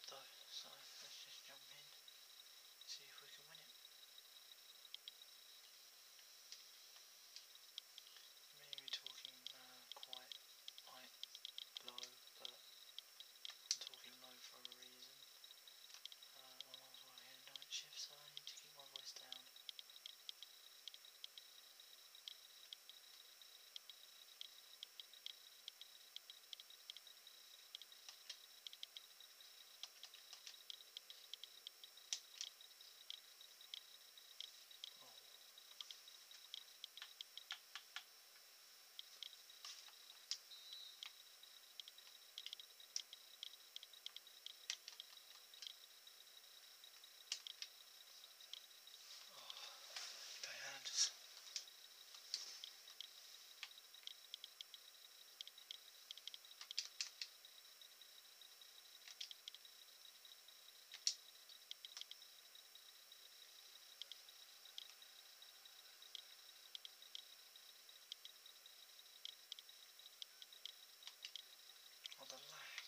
though, so let's just jump in, see if we can win it. Maybe talking quite like low, but I'm talking low for a reason. I'm also working a night shift, so I need to keep my voice down. Dianas. Oh, the lag.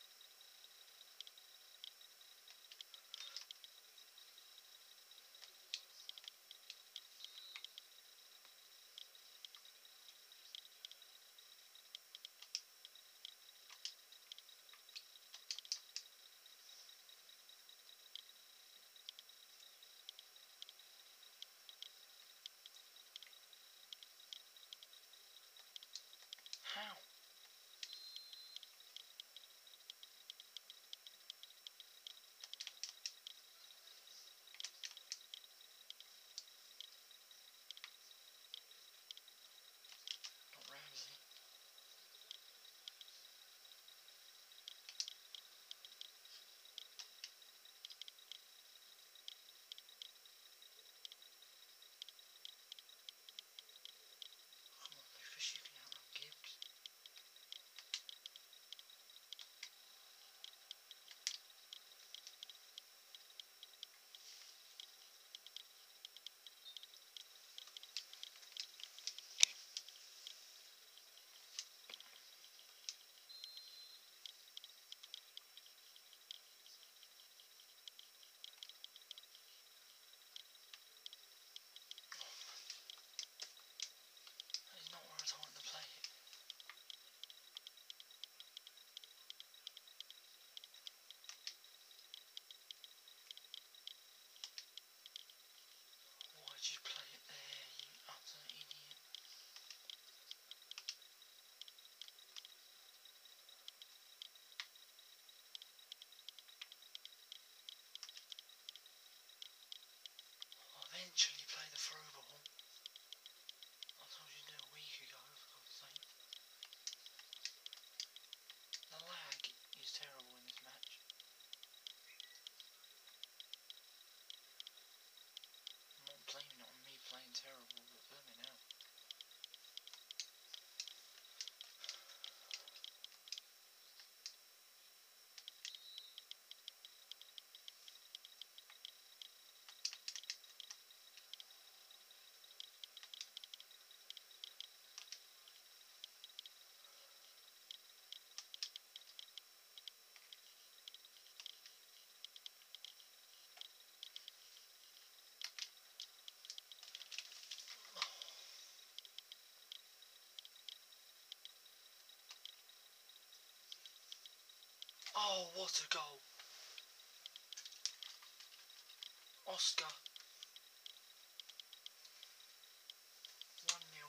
How? Not Ramsey. Come on, Lucas, you can outrun Gibbs. That is not where I want to play it. Why'd you play it there, you utter idiot? I'll eventually play the through ball. I told you to do a week ago, for God's sake. The lag is terrible in this match. I'm not blaming it on me playing terrible, but blooming hell. Oh, what a goal! Oscar. 1-0.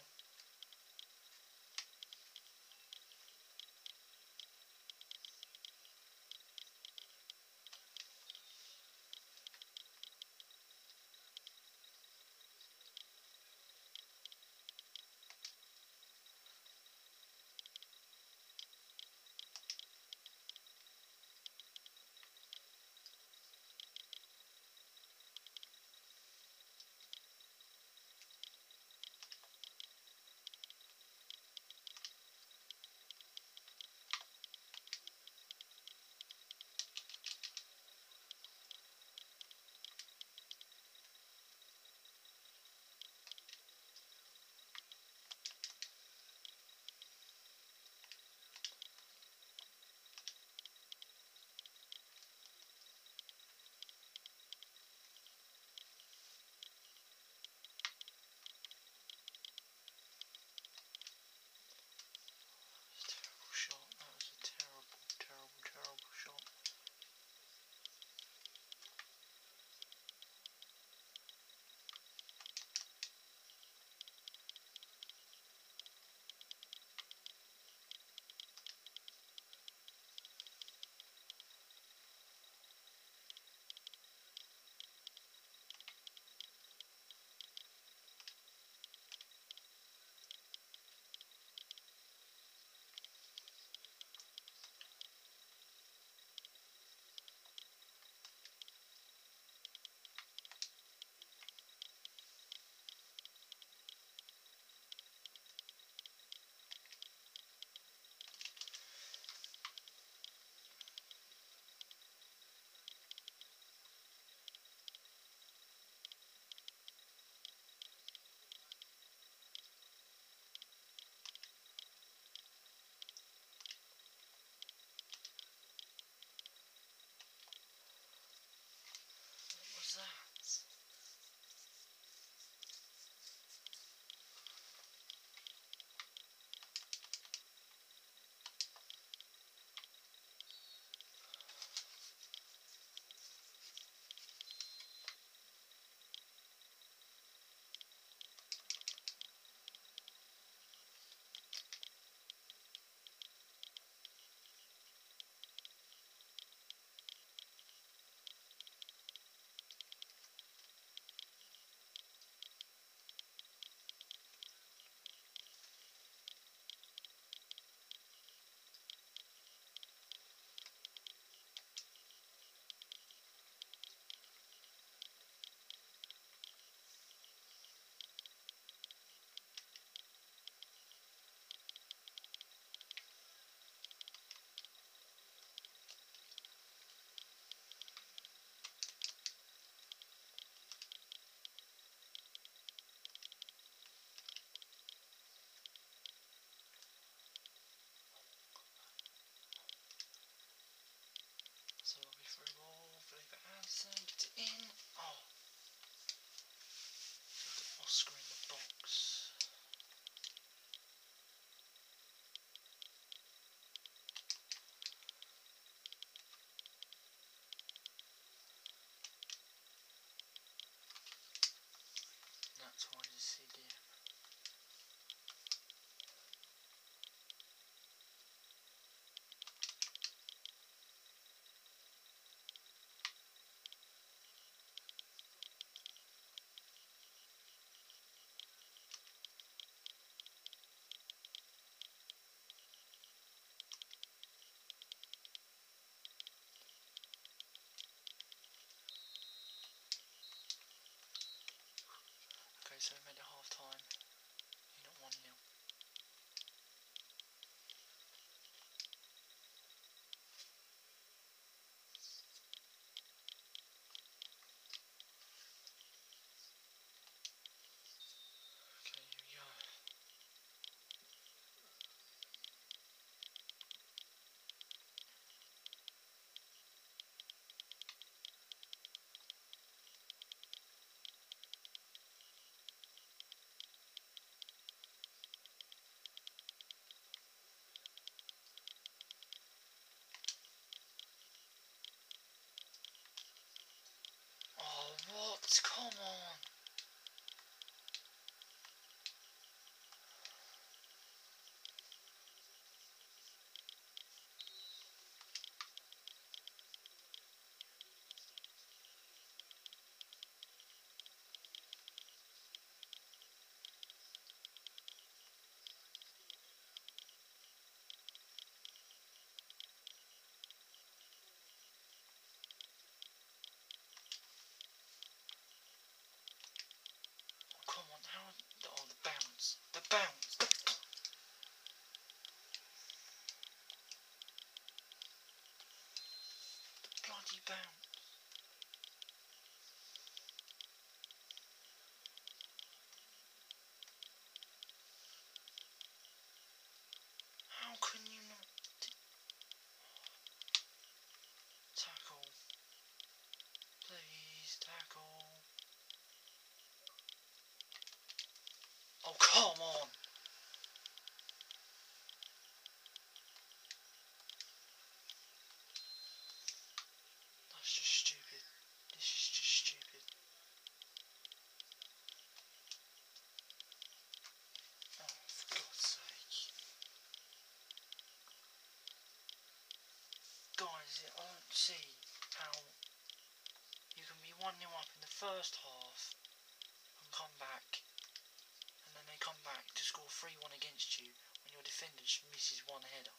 Come on! Come on, how? Oh, the bounce. The bounce. The bloody bounce. How can you not tackle? Please tackle. Oh, come on. That's just stupid. This is just stupid. Oh, for God's sake. Guys, I don't see how you can be 1-0 up in the first half and come back, and then they come back to score 3-1 against you when your defender just misses one header.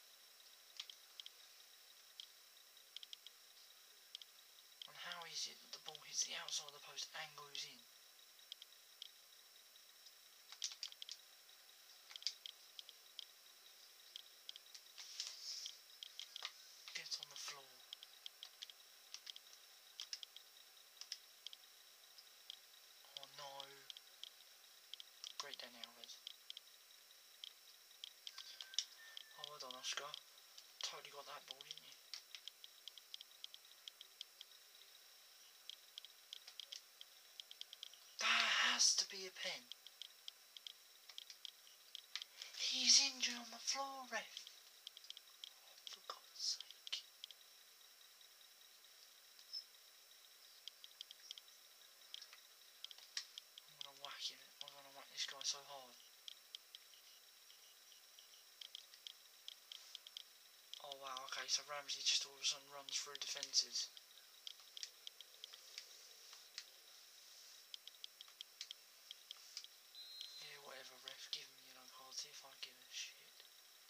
And how is it that the ball hits the outside of the post and goes in? Get on the floor. Oh no. Great Dani Alves. Oh, well done, Oscar. Totally got that ball, didn't you? That has to be a pen. He's injured on the floor, ref. For God's sake. I'm gonna whack him. I'm gonna whack this guy so hard. Oh wow, okay, so Ramsey just all of a sudden runs through defences. Yeah, whatever, ref, give me yellow cards if I give a shit.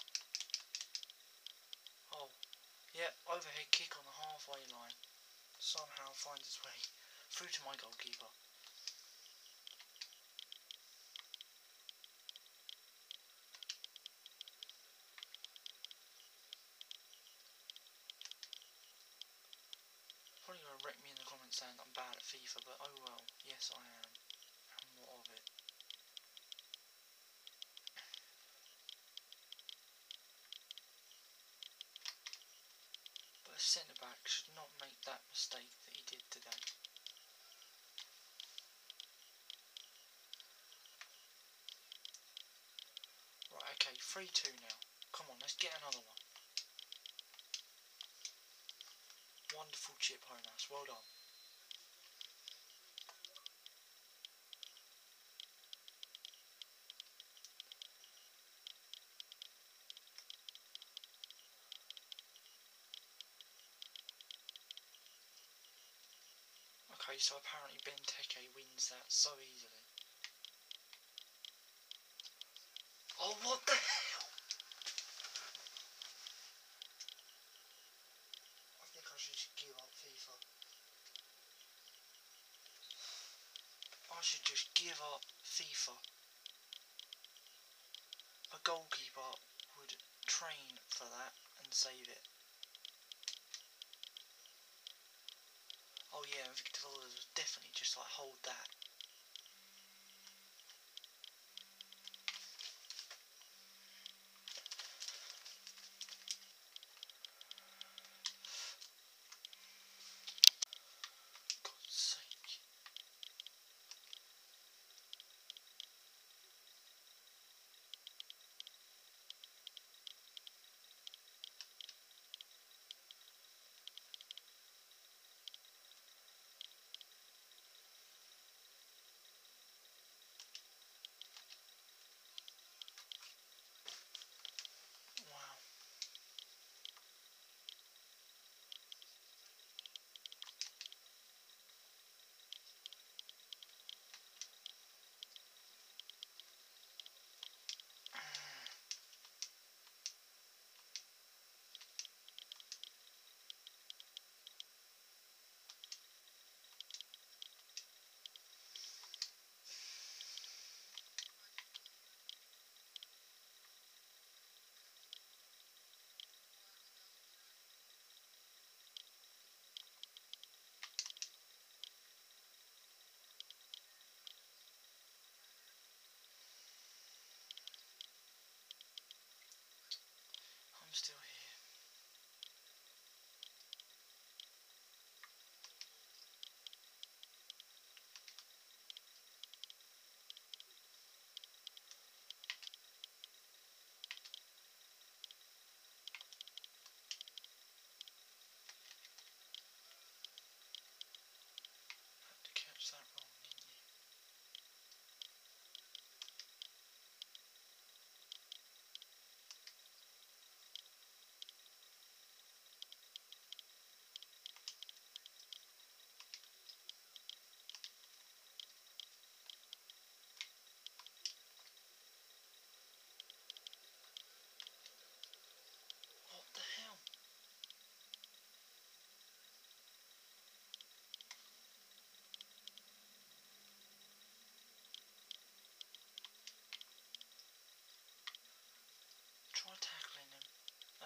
Oh, yeah, overhead kick on the halfway line. Somehow finds its way through to my goalkeeper. Probably gonna wreck me in the comments saying I'm bad at FIFA, but oh well, yes I am. And what of it? But a centre back should not make that mistake that he did today. Right, okay, 3-2 now. Come on, let's get another one. Wonderful chip, Jonas, well done. Okay, so apparently Benteke wins that so easily. Oh, what the hell? I think I should just give up FIFA. I should just give up FIFA. A goalkeeper would train for that and save it. Oh yeah, Victor Valdez was definitely just like, hold that. God's sake.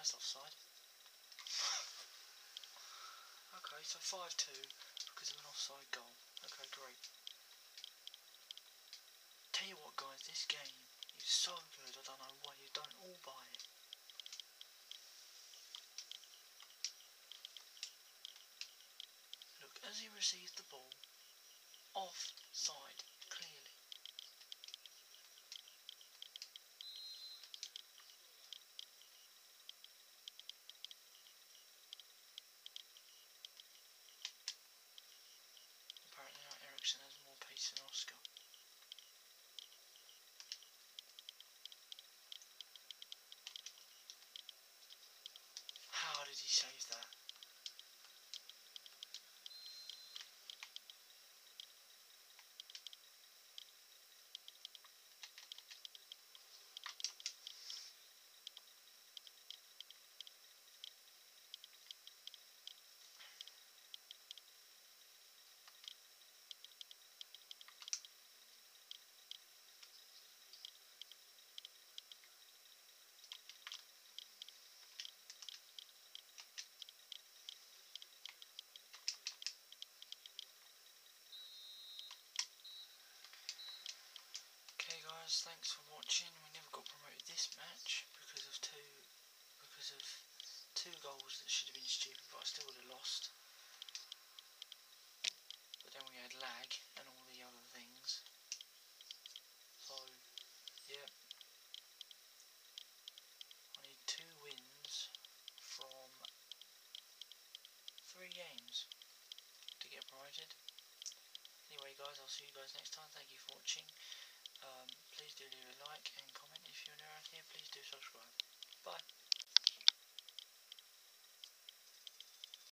That's offside. Okay, so 5-2 because of an offside goal. Okay, great. Tell you what guys, this game is so good, I don't know why you don't all buy it. Look, as he receives the ball, offside, clearly. Apparently now Eriksen has more pace than Oscar. How did he save that? Okay guys, thanks for watching. We never got promoted this match because of two goals that should have been stupid, but I still would have lost. But then we had lag and all the other things. So, yep. I need 2 wins from 3 games to get promoted. Anyway guys, I'll see you guys next time. Thank you for watching. Please do leave a like and comment if you're new around here. Please do subscribe. Bye.